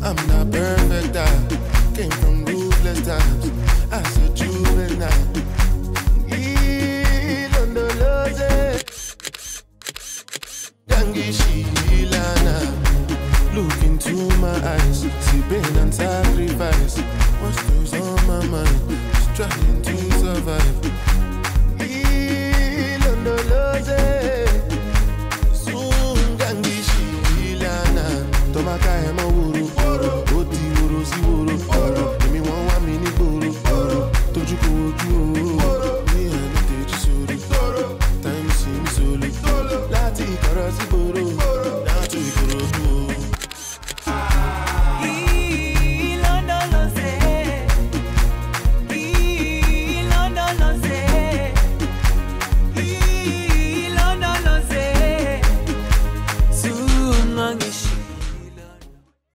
I'm not perfect, I came from ruthless times. As a juvenile, look into my eyes, see pain and sacrifice. What's goes on my mind? Just trying to survive.